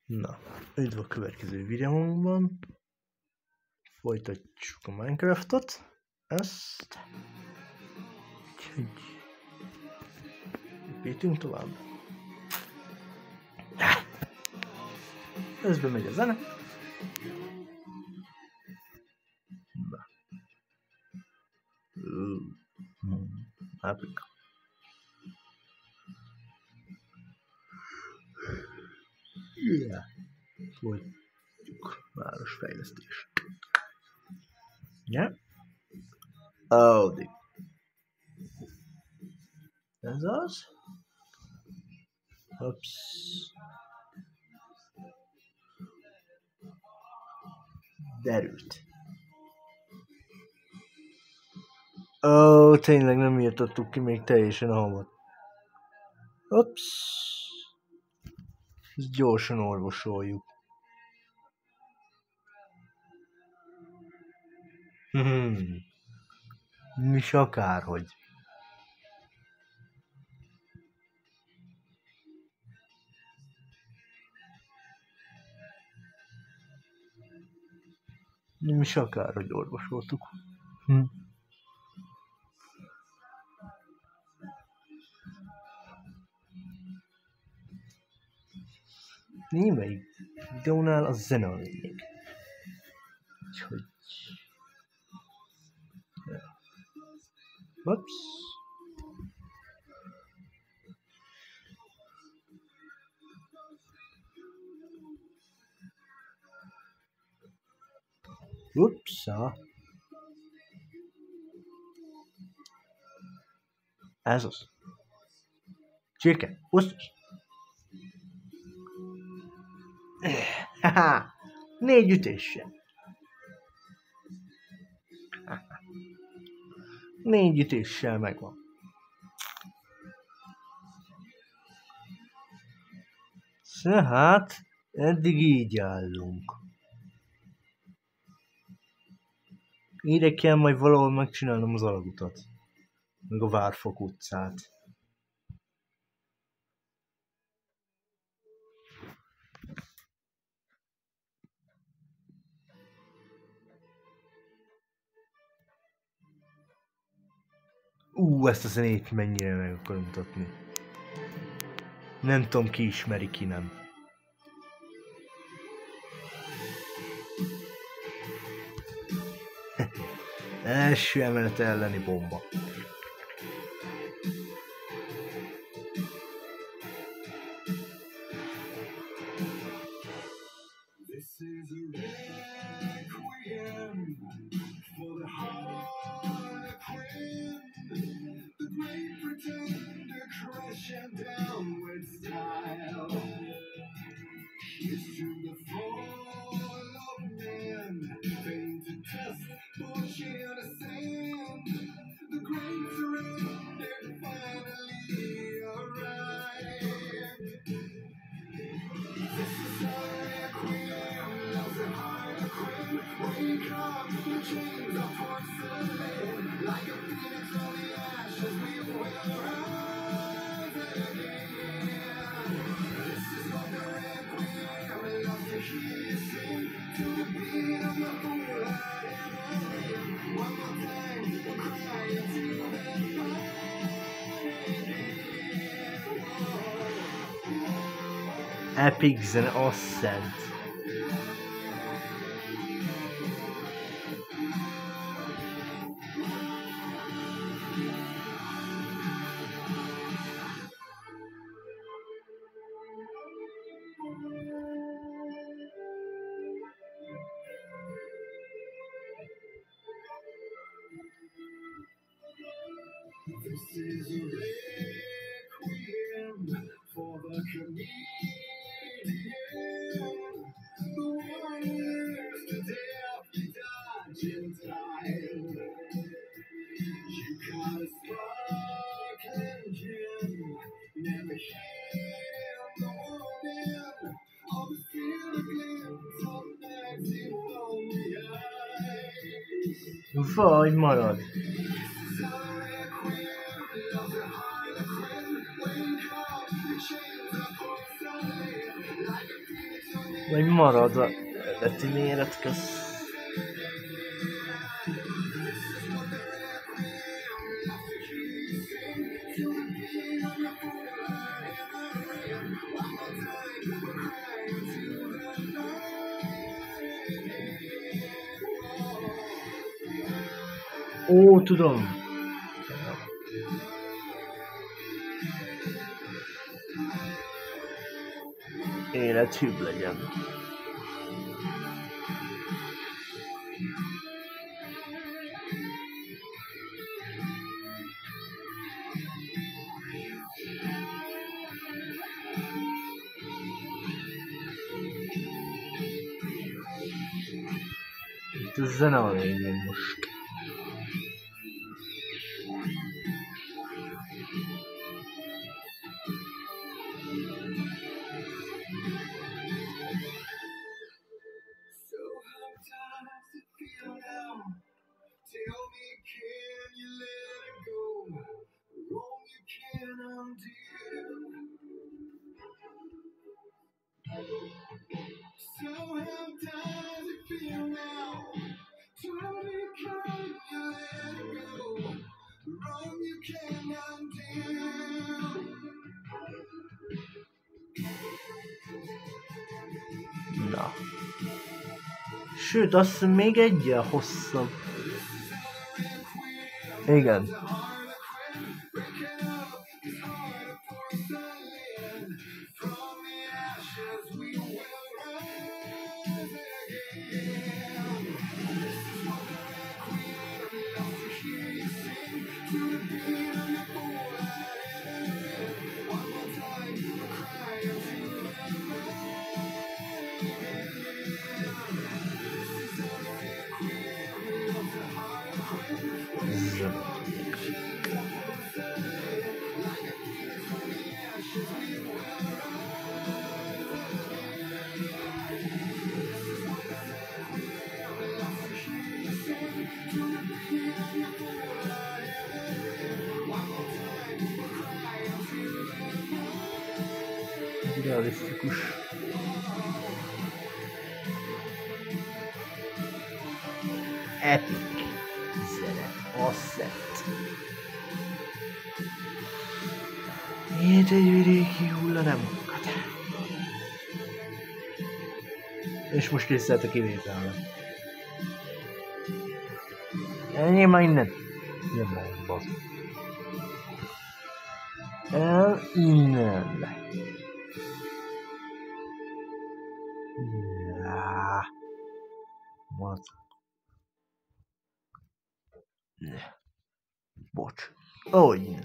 Na, üdv a következő videónkban. Folytatjuk a Minecraftot. Ezt. Úgyhogy építünk tovább. Közben megy a zene. Na. Áprika. Yeah. Folytatjuk városfejlesztés. Ja? Audi. Ez az? Ups. Derült. Ó, tényleg nem írtottuk ki még teljesen a havat. Ups. Ezt gyorsan orvosoljuk. Mi s akárhogy. Mi s akárhogy orvosoltuk. Némelyik videónál a zene a lényeg. Úgyhogy... Ups. Upsa. Ez az. Csirke, osztos. Haha, 4 ütéssel. 4 ütéssel megvan. Tehát eddig így állunk. Ide kell majd valahol megcsinálnom az alagutat. Meg a Várfok utcát. Ezt a zenét mennyire meg akarom mutatni. Nem tudom, ki ismeri, ki nem. Első emelet elleni bomba. Epic zene, Ascent. Vagy marad. Vagy marad a eredeti méretköz. Ó, tudom. Élethűbb legyen. Itt a zene a lényeg most. Na. Sőt, azt hiszem még egyen hosszabb. Igen. Realisztikus. Epic zene, asszett. Miért egy vidéki hulla nem akad? És most készült a kivételre. Ennyi már innen. Nem van, bazd. El innen. What? Bocs. Olyan.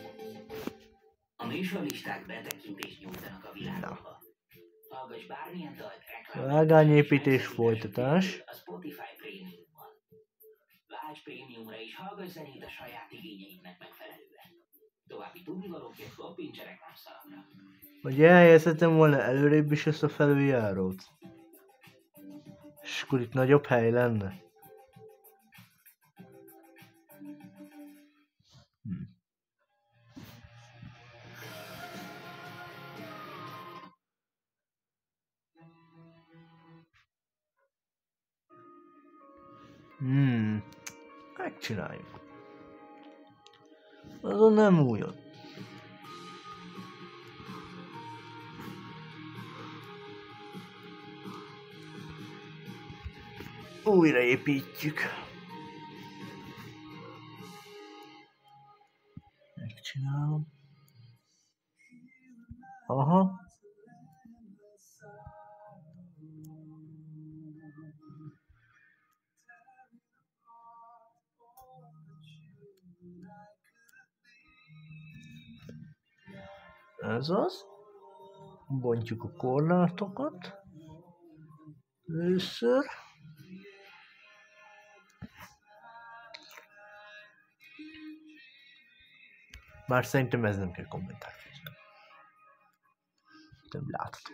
A műsorlisták betekintést nyújtanak a világba. Hallgass bármilyen dalt reklámot. Vágányépítés folytatás. A Spotify Premiumban. Vágyj Premiumra és hallgass zenét a saját igényeidnek megfelelően. További tudnivalókért koppints a reklámszalagra. Hogy elhelyezhetem volna előrébb is ezt a felüljárót. És akkor itt nagyobb hely lenne. Megcsináljuk. Azon nem újon. Újraépítjük. Megcsinálom. Aha. Ez az. Bontjuk a korlátokat. Először. Már szerintem ez nem kell kommentárfűzni. Nem látható.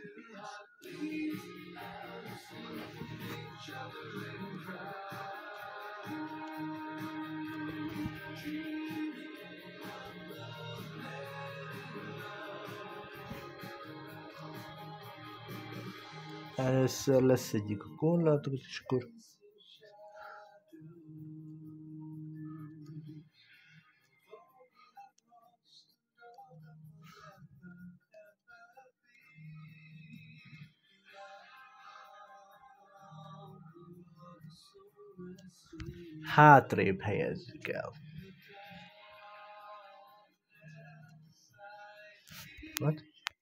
Először leszedjük a korlátokat, és akkor... Hátrébb helyezzük el. What?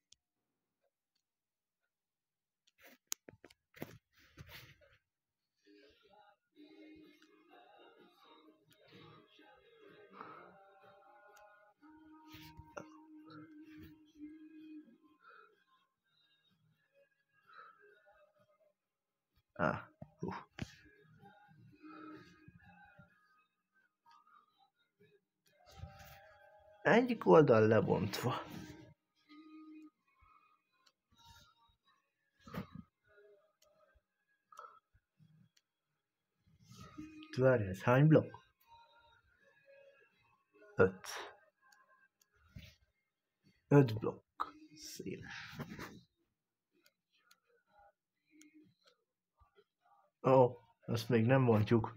Egyik oldal lebontva. Várj, ez hány blokk? 5. 5 blokk. Széles. Ó, azt még nem mondjuk.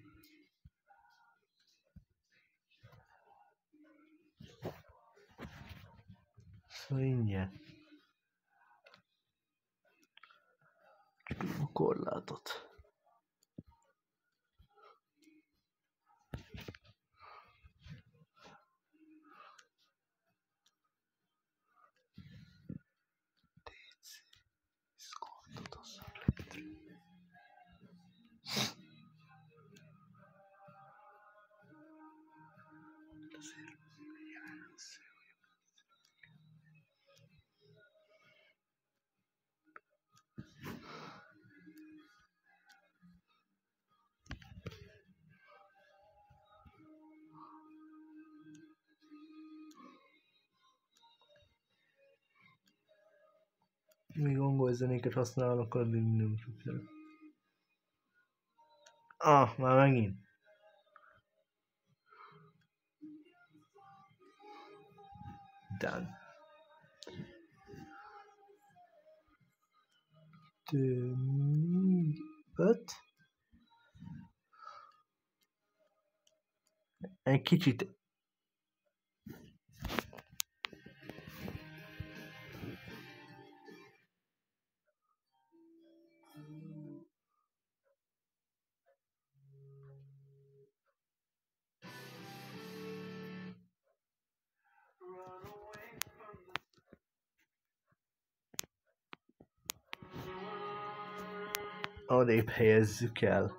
Szóval ingyen. A korlátot. Még angol zenéket használok, addig nem sokára. Már megint. Done. Öt. Egy kicsit. Odébb helyezzük el.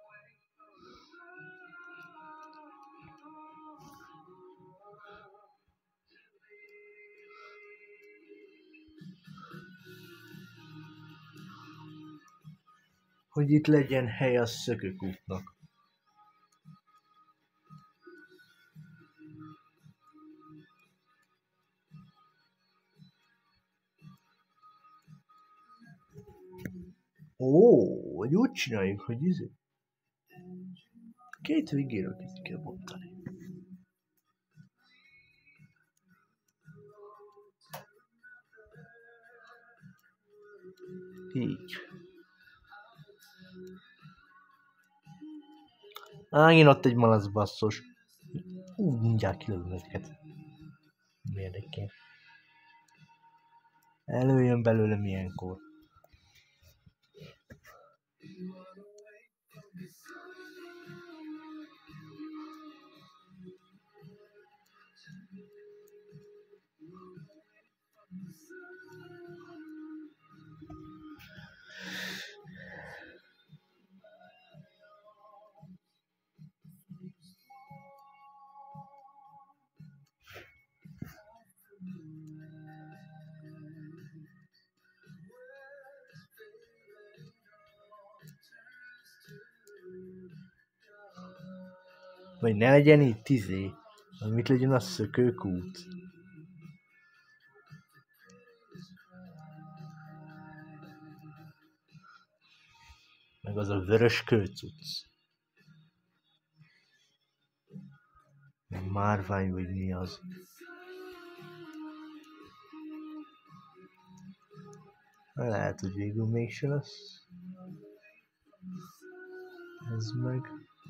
Hogy itt legyen hely a szökőkútnak. Vagy úgy csináljuk, hogy két végéről ki kell bontani. Így. Én ott egy malac basszus. Mindjárt kilövöm őket. Érdekel. Előjön belőlem ilyenkor. Vagy ne legyen itt mit legyen a szökőkút. Meg az a vörös kőcucc. Márvány vagy mi az. Lehet, hogy végül mégse lesz. Ez meg.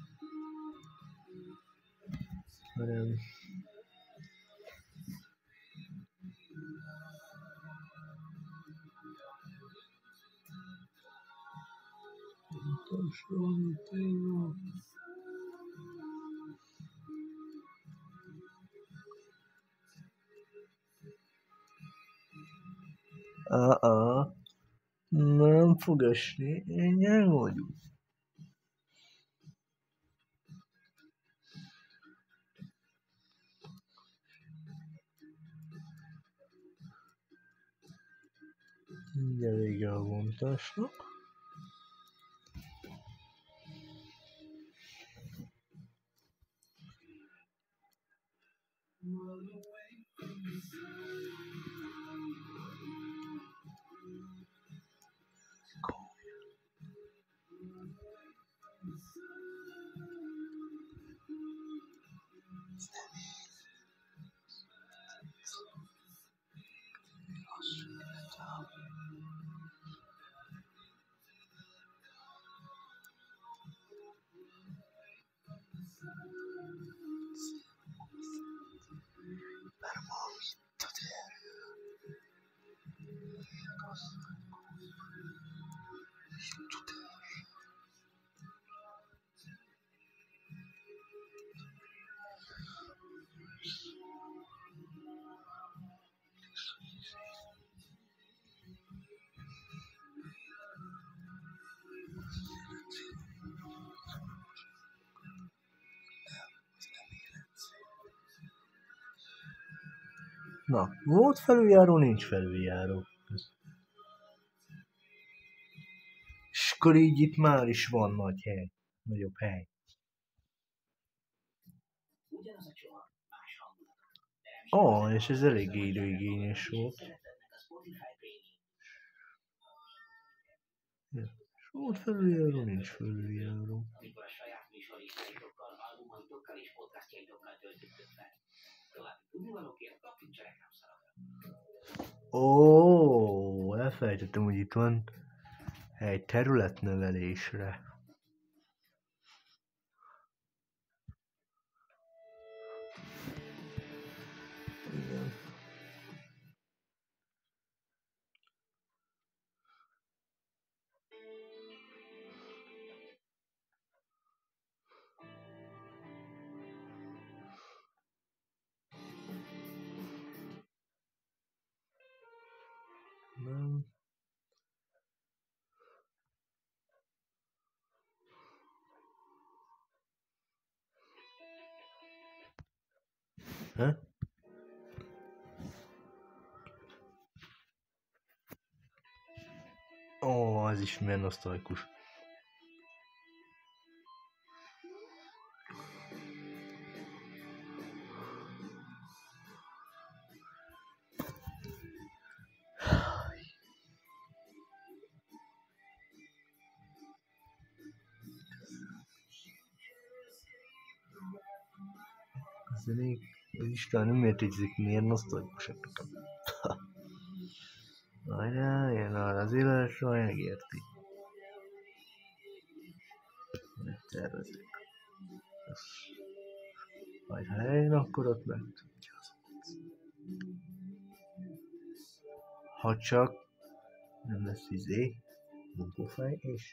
Hanem... Nem fog esni, én vagyok. Mindjárt vége a vontásnak. Na, volt felüljáró, nincs felüljáró. És akkor így itt már is van nagy hely. Nagyobb hely. És ez elég időigényes volt. Ja. És volt felüljáró, nincs felüljáró. Elfelejtettem, hogy itt van egy területnövelésre. Igen. Nem. Ez is milyen nosztalgikus. Zenék, az Isten nem értezik, miért nosztalgikusak nekem. Várjál, jön arra az élesre, megérti. Megtervezik. Majd ha eljön, akkor ott megtudja az. Ha csak nem lesz bunkófej, és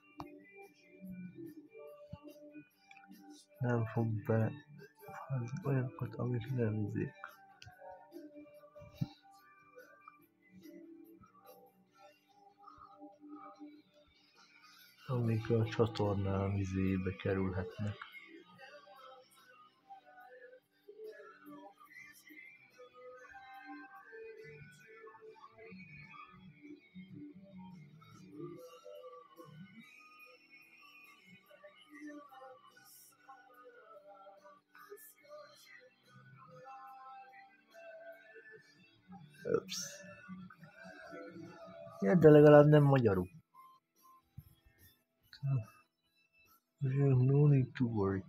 nem fog be olyanokat, amit nem amik a csatornán vizébe kerülhetnek. Ja, de legalább nem magyarul. No need to worry.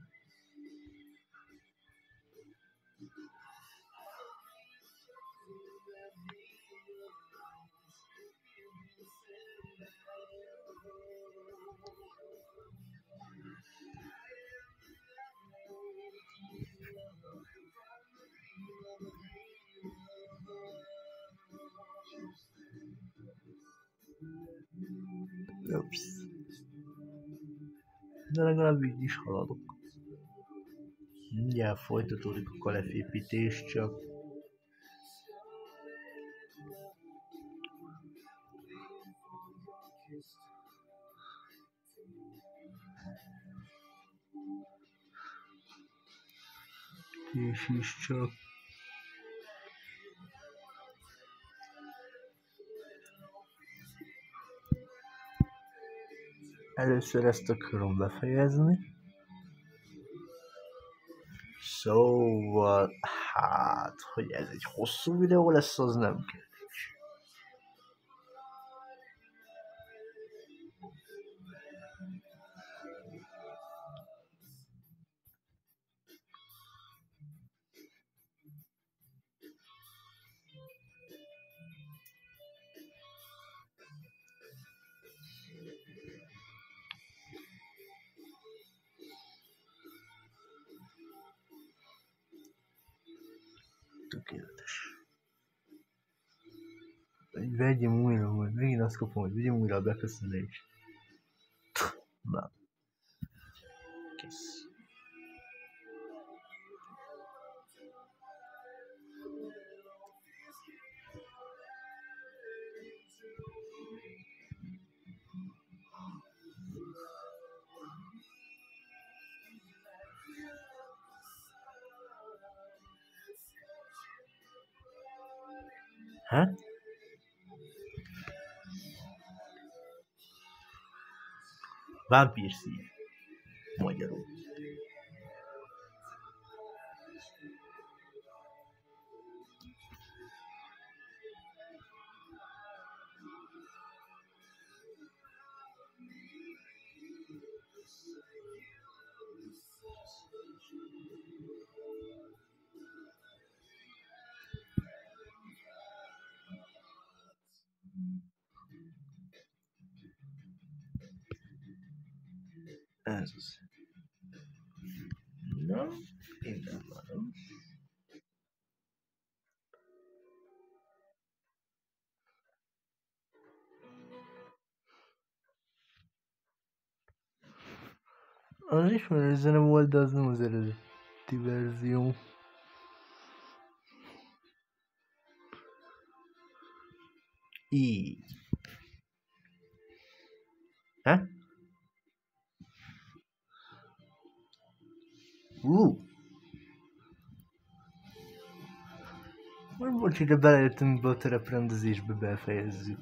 Ups. De legalább így is haladok. Mindjárt folytatódik a kalepépítés, csak és is csak először ezt akarom befejezni. Szóval, hát, hogy ez egy hosszú videó lesz, az nem kérdés. Tökéletes. Vegyem újra, majd megint azt kapom, hogy vegyem újra a beköszönést. Na. Kész. Hát? Vámpírszív. Magyarul. Ez az. Na, minden van. Az ismerős zene volt, de az nem az eredeti verzió. Így. Ha? Bocs, ide belejöttünk be a tereprendezésbe, befejezzük.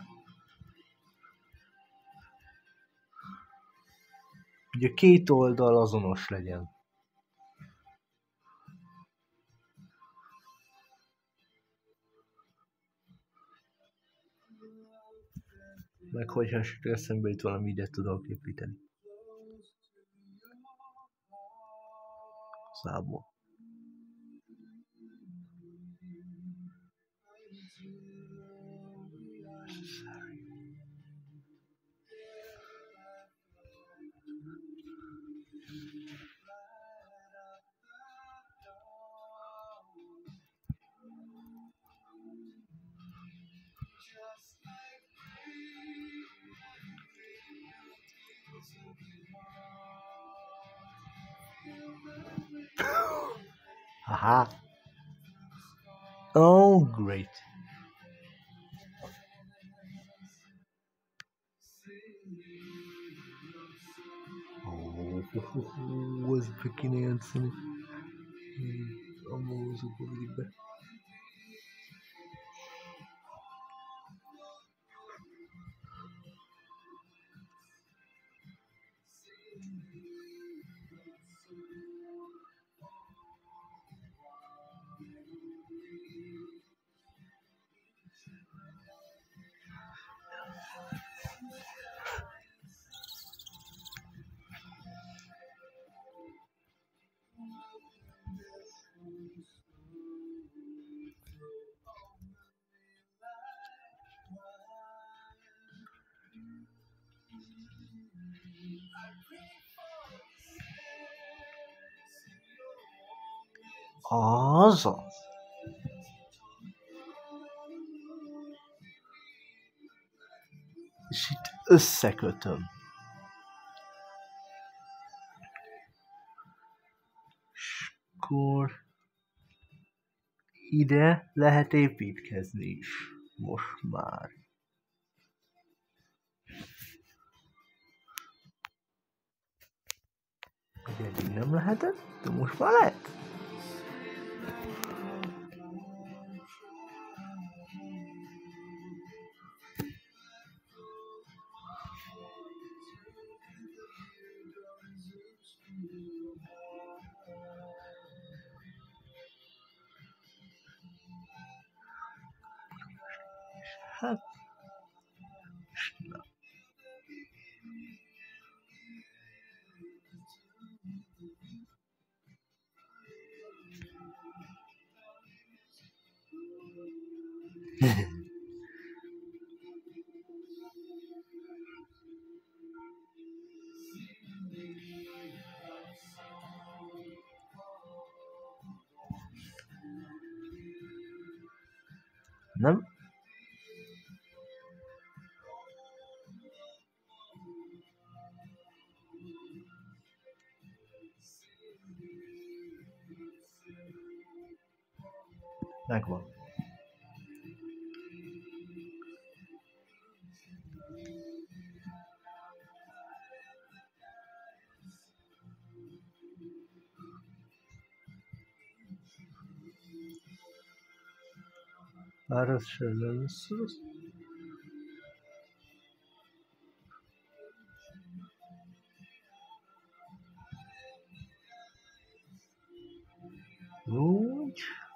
Ugye két oldal azonos legyen. Meg hogyha esetleg eszembe jut valami, ide tudok építeni. Szából. Haha. Oh, great. Oh, az be kéne játszani. A mózokba vigyük be. Azaz. És itt összekötöm. És akkor ide lehet építkezni is. Most már. Ugye eddig nem lehetett, de most már lehet. Hát, na. Nem? Megvan. Már az se lesz rossz. Úgy.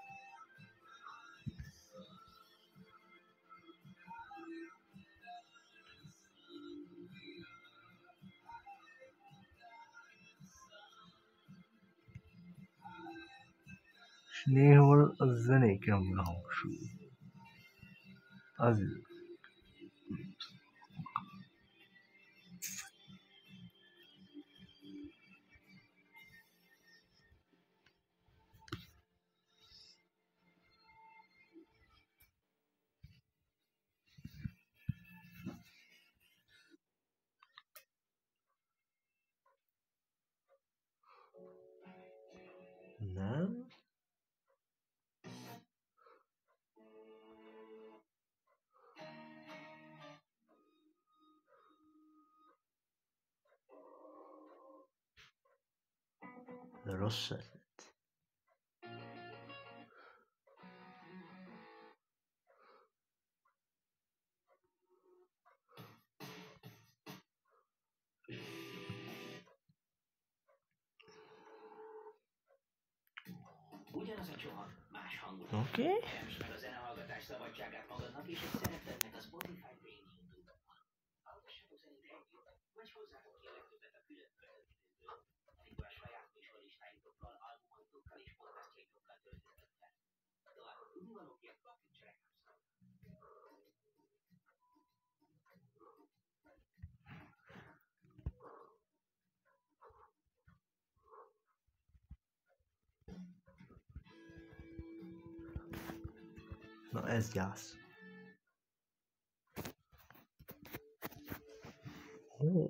És néhol a zenékre van a hangsúly. Az jó. Nem? De rossz ötlet. Ugyanaz a csomag, más hangulat. Oké. Meg a zenehallgatás szabadságát magadnak és egy szeretetnek a Spotify Premium tudóban. Hallgassatok zenét együtt, vagy hozzátok ki a legtöbbet a külön töltődőből, amikor a saját műsorlistáitokkal, albumaitokkal és podcastjaitokkal töltöttek fel. További tudnivalókért kattintsa reklámszámra. Na ez gyász. Ó.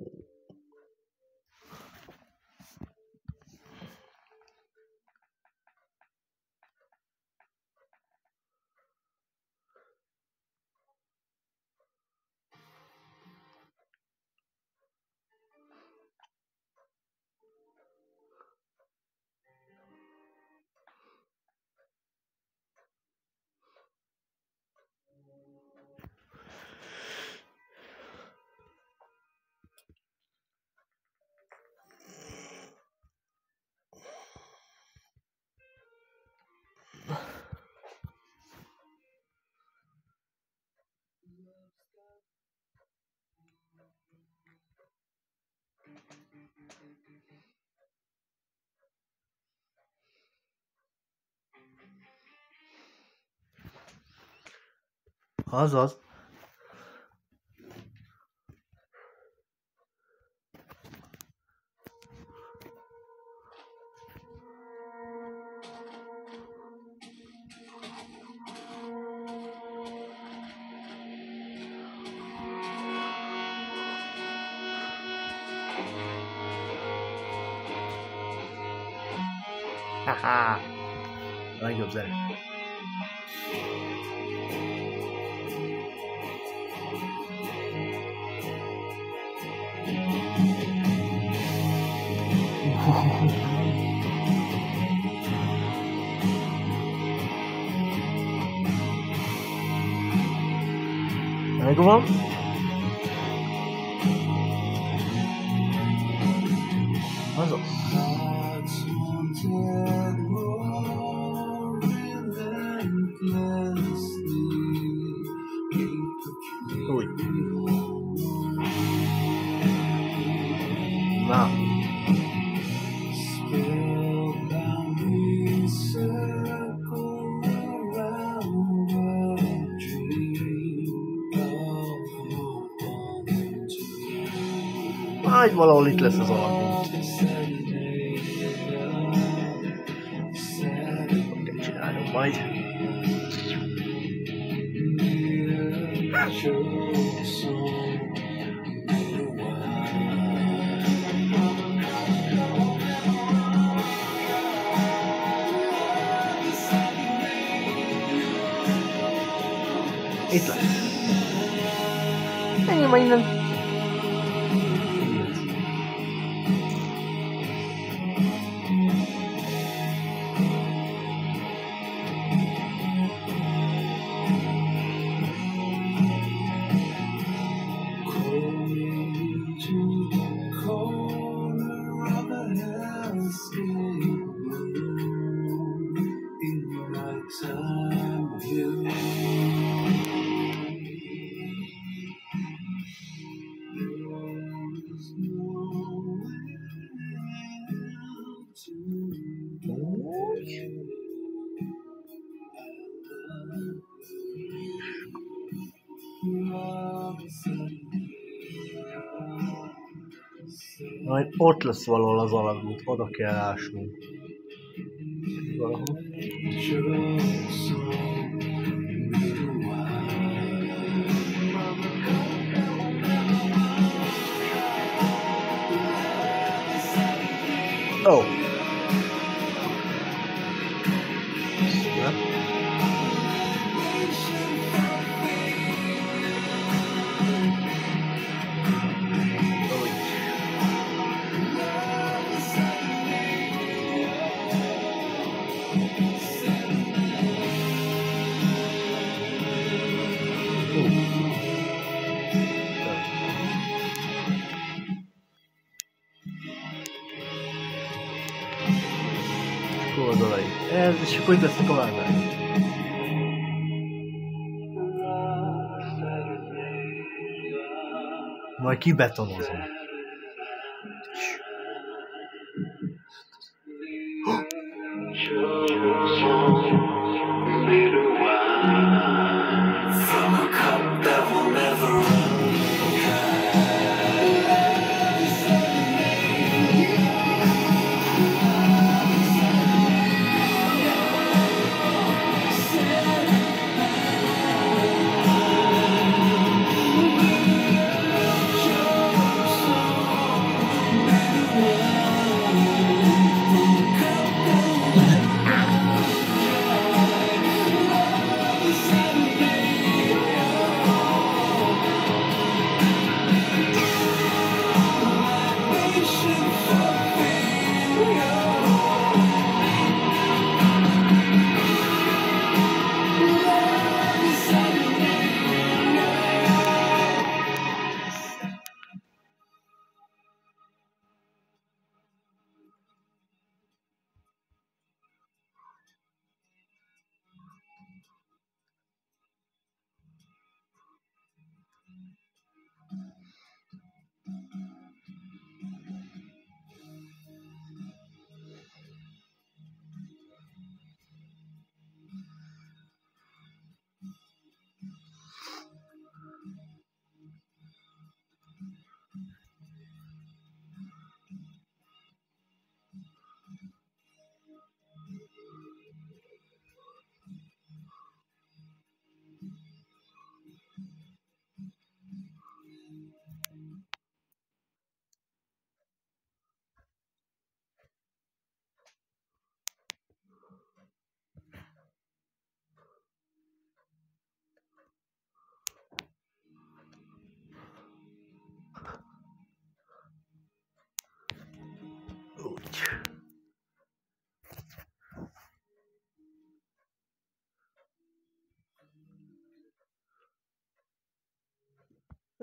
Azaz. Haha! A legjobb zene. Megvan. Azaz. Úgy. Na. Majd valahol itt lesz az alagút. Oké, csinálom majd. Itt lesz. Menjünk ma innen. Majd ott lesz valahol az alagút, oda kell ásnunk. Valahol. Ó! Oldalai. Ez, és akkor itt lesznek a vágányok. Majd kibetonozom.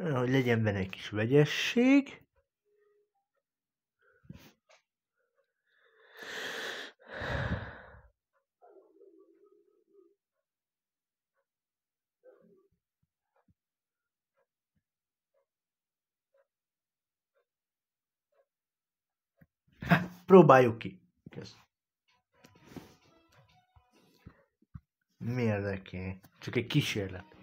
Hogy legyen benne egy kis vegyesség. Próbáljuk ki. Kösz. Mi érdekel? Csak egy kísérlet.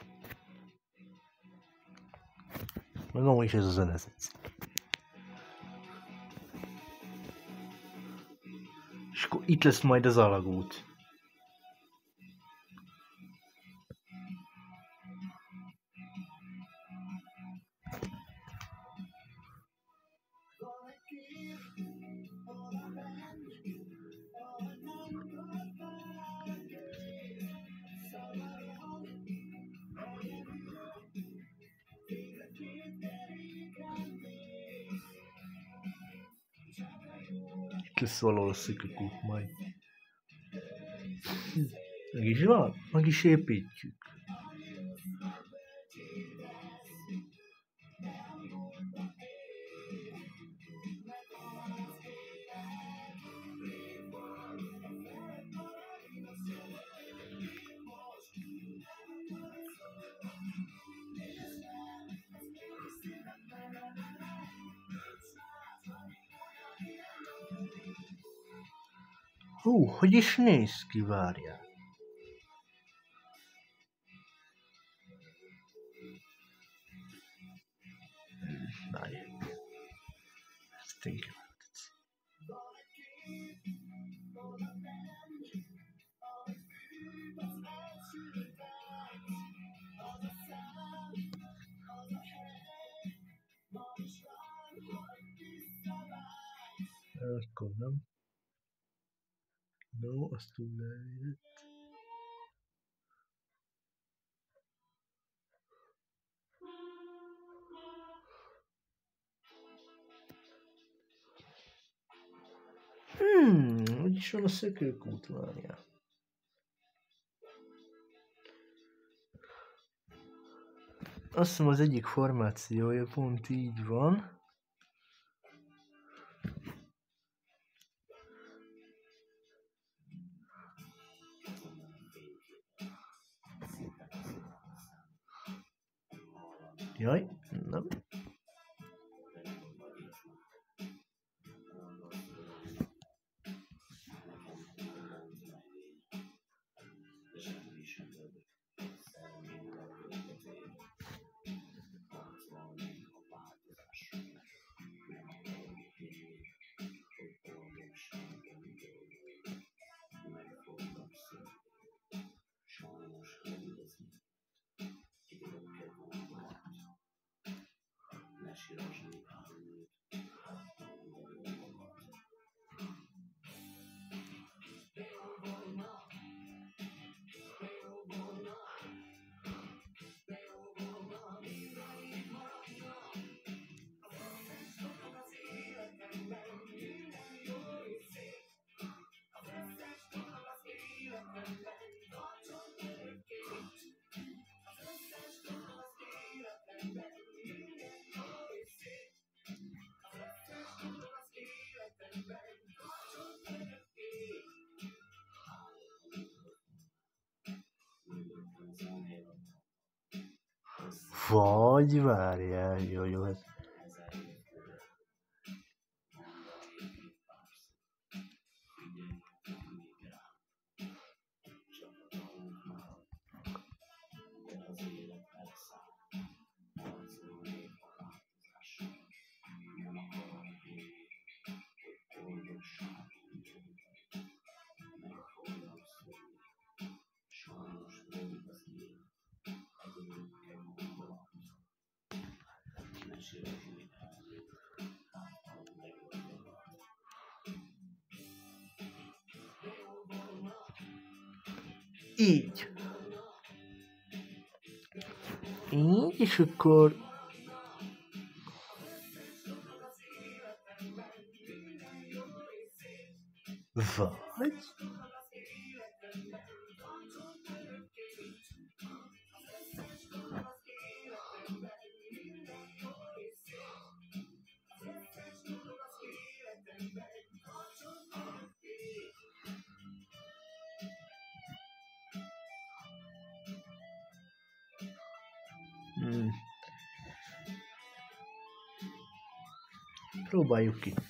Mondom is ez a zene tetszik. És akkor itt lesz majd az alagút. Itt lesz valahol a szökőkút majd. Meg is van, meg is építjük. Hú, hogy is néz ki, várjál. Várj. Let's think about it. Akkor nem. No, azt túl lehetett. Hogy is van a szökőkút, várjál. Azt hiszem az egyik formációja pont így van. Jaj, nem. Vagy várjál, jó, ez. Így. Így, és akkor... Vagy... Próbáljuk ki.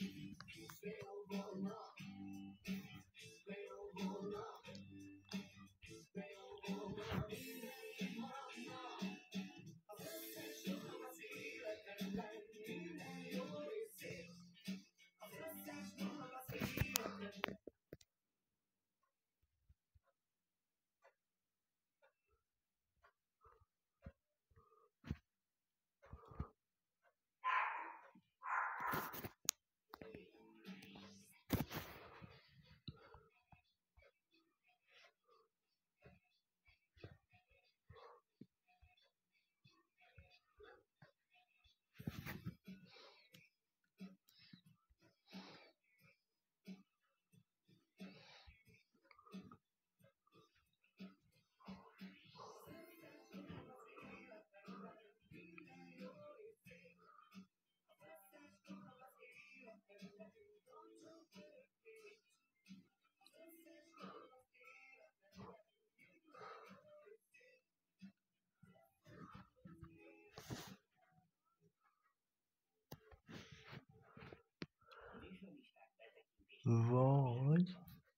Vagy...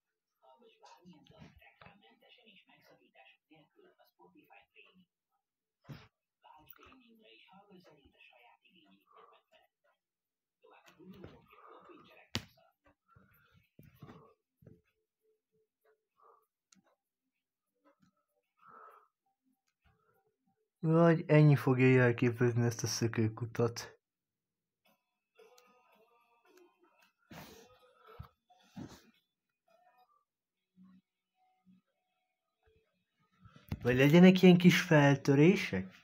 Vagy ennyi fogja jelképezni ezt a szökőkutat. Vagy legyenek ilyen kis feltörések?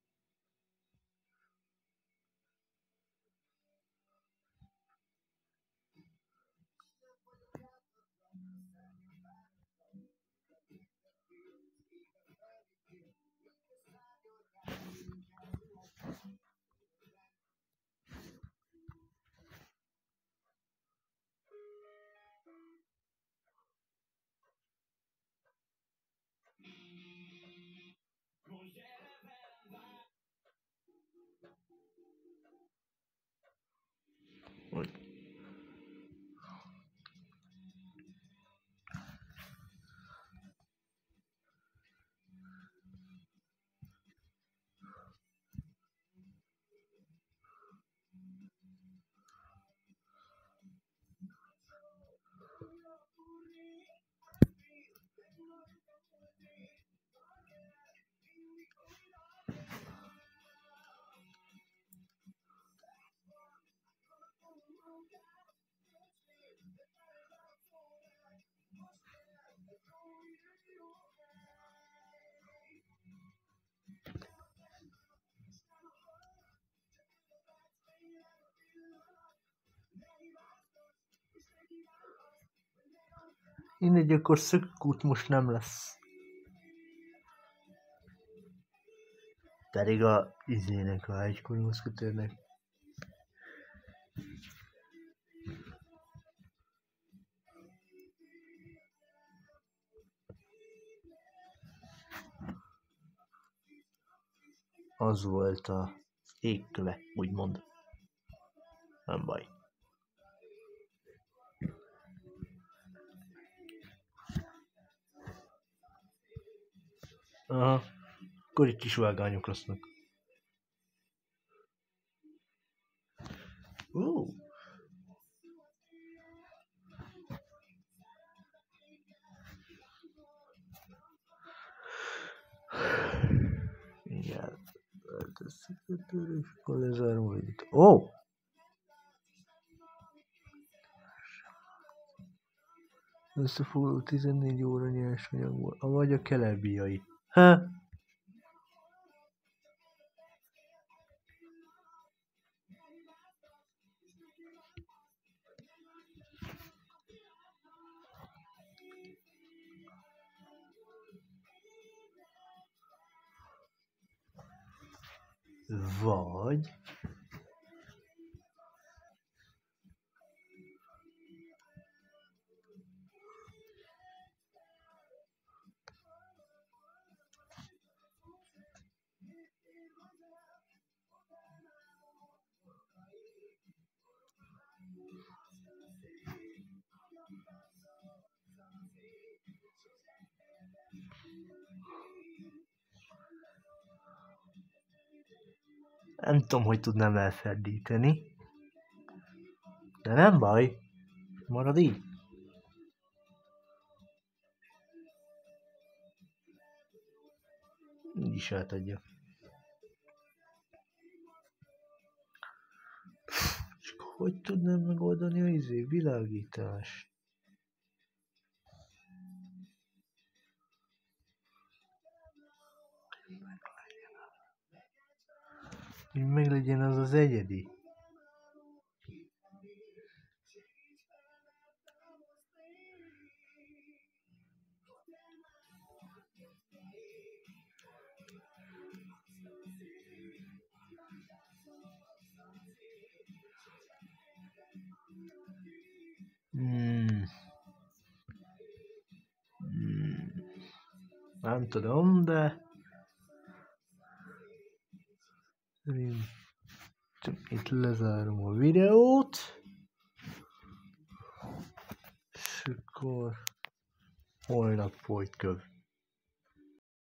Mindegy, akkor szökőkút most nem lesz. Pedig a izének, a egykori muszketőrnek. Az volt a égköve, úgymond. Nem baj. Aha, akkor itt is vágányok lesznek. Igen. És akkor lezárom itt. Ó! Összefoglaló 14 óra nyersanyagból. Vagy a kelebiai. Ha? Vagy... Nem tudom, hogy tudnám elferdíteni. De nem baj. Marad így. Így is átadja. Csak hogy tudnám megoldani a világítást? Hogy meglegyen az az egyedi. Nem tudom, de itt lezárom a videót, és akkor holnap folyt köv.